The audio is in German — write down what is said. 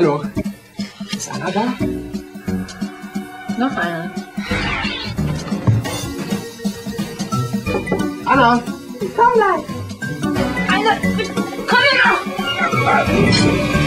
Hallo. Ist Anna da? Noch einer. Anna! Komm gleich! Anna, komm her noch!